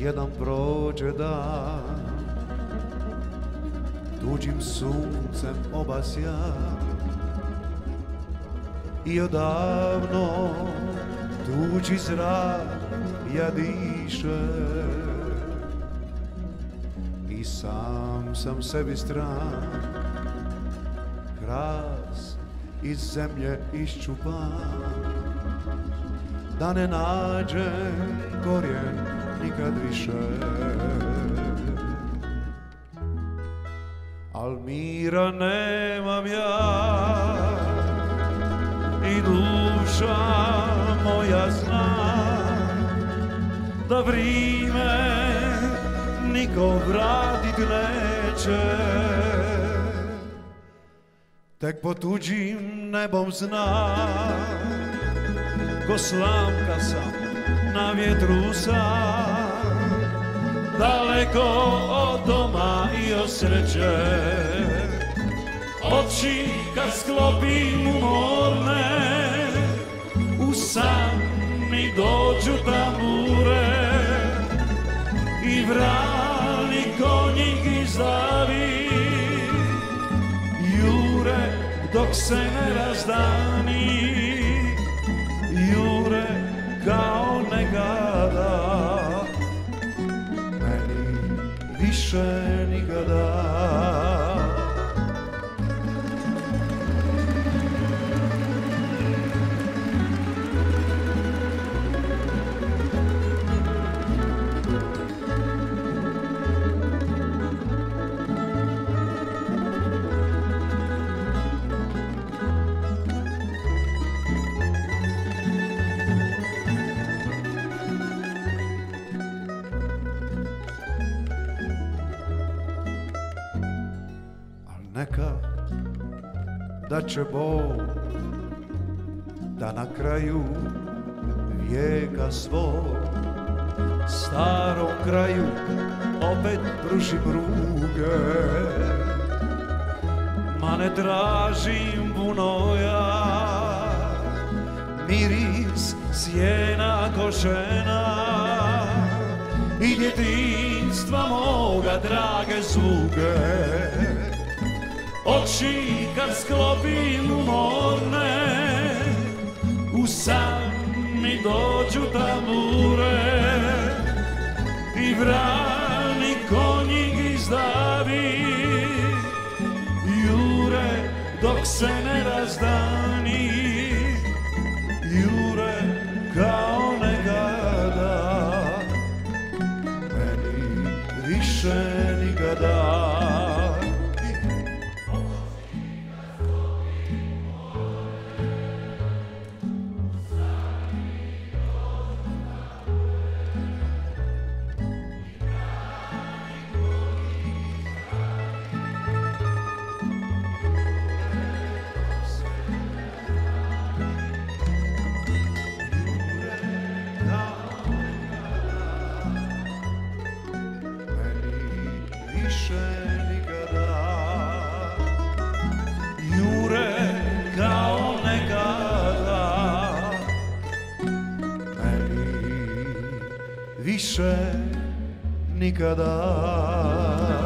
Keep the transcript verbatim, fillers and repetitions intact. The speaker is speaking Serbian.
jedan prođe dan, tuđim suncem obasjan, i odavno tuđi zrak ja dišem, i sam sam sebi stran, kras iz zemlje iščupan, da ne nađem korijen nikad više. Al mira nemam ja i duša moja zna da vrime niko vratit neće. Tek po tuđim nebom znam, ko slamka sam na vjetru sam, daleko od doma i od sreće. Oči kad sklopim umorne, u san mi dođu tambure i vrani konjik izdavi, jure dok se ne razdani, jure kao nekada, meni više nikada. Neka da će Bog da na kraju vijeka svog starom kraju opet pruži pruge. Ma ne tražim puno ja, miris sjena košena i djetinjstva moga drage zvuke. Oči kad sklopim umorne, u san mi dođu tambure i vrani konjik izdavi, jure dok se ne razdani, jure kao nekada, meni više nikada. Jure kao nekada, meni više nikada.